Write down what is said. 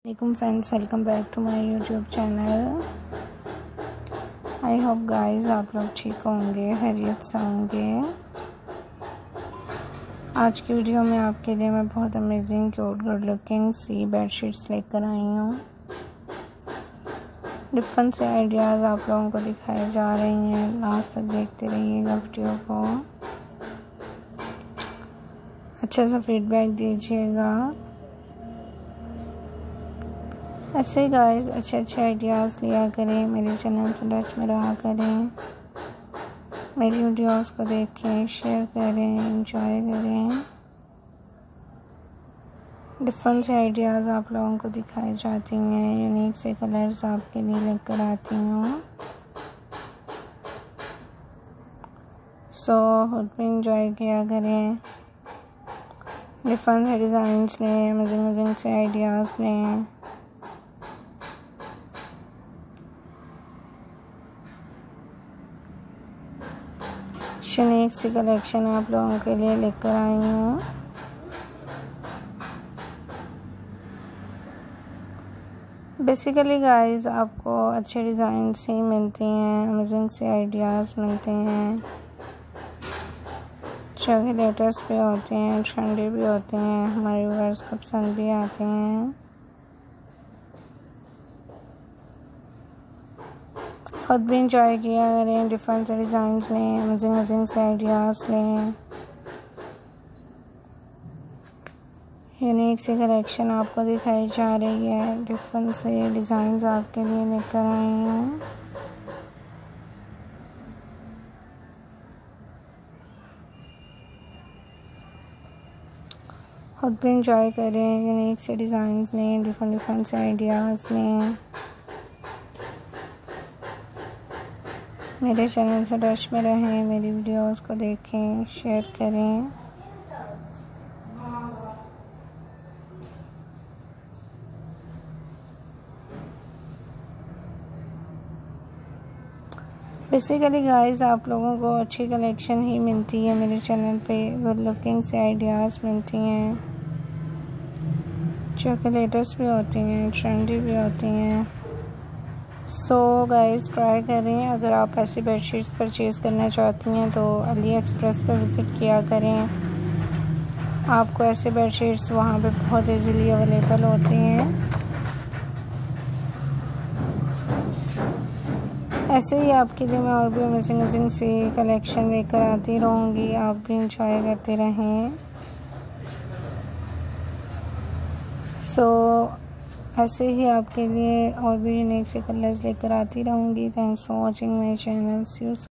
वालेकुम friends, welcome back to my YouTube channel. I hope guys आप लोग ठीक होंगे, खैरियत से होंगे। आज की वीडियो में आपके लिए मैं बहुत अमेजिंग क्यूट गुड लुकिंग सी बेडशीट्स लेकर आई हूँ। डिफरेंट से आइडियाज़ आप लोगों को दिखाए जा रही हैं। लास्ट तक देखते रहिएगा वीडियो को, अच्छा सा फीडबैक दीजिएगा। ऐसे गाइस अच्छे आइडियाज़ लिया करें, मेरे चैनल से टच में रहा करें, मेरी वीडियोस को देखें, शेयर करें, एंजॉय करें। डिफरेंट से आइडियाज़ आप लोगों को दिखाई जाती हैं, यूनिक से कलर्स आपके लिए लेकर आती हूँ। सो खुद भी एंजॉय किया करें। डिफरेंट से डिज़ाइंस लें, अमेजिंग से आइडियाज़ लें। यूनिक सी कलेक्शन आप लोगों के लिए लेकर आई हूँ। बेसिकली गाइस आपको अच्छे डिज़ाइंस ही मिलती हैं, अमेजिंग से आइडियाज़ मिलते हैं, जो कि लेटेस्ट भी होते हैं, ट्रेंडी भी होते हैं, हमारे व्यूअर्स को पसंद भी आते हैं। खुद भी इंजॉय किया करें, डिफरेंट से डिज़ाइंस लें, अमेजिंग से आइडियाज़ लें। यूनिक सी कलेक्शन आपको दिखाई जा रही है, डिफरेंट से डिज़ाइंस आपके लिए लेकर आई हूँ। खुद भी इंजॉय करें, यूनिक से डिज़ाइंस लें, डिफरेंट से आइडियाज़ लें। मेरे चैनल से टच में रहें, मेरी वीडियोस को देखें, शेयर करें। बेसिकली गाइस आप लोगों को अच्छी कलेक्शन ही मिलती है मेरे चैनल पे, गुड लुकिंग से आइडियाज़ मिलती हैं, जो कि लेटेस्ट भी होती हैं, ट्रेंडी भी होती हैं। सो गाइस ट्राई करें। अगर आप ऐसी बेडशीट्स परचेज़ करना चाहती हैं तो अली एक्सप्रेस पर विज़िट किया करें। आपको ऐसे बेडशीट्स वहाँ पे बहुत इजीली अवेलेबल होती हैं। ऐसे ही आपके लिए मैं और भी अमेजिंग सी कलेक्शन लेकर आती रहूँगी, आप भी इंजॉय करते रहें। सो ऐसे ही आपके लिए और भी यूनिक से कलर्स लेकर आती रहूँगी। Thanks for watching my channel.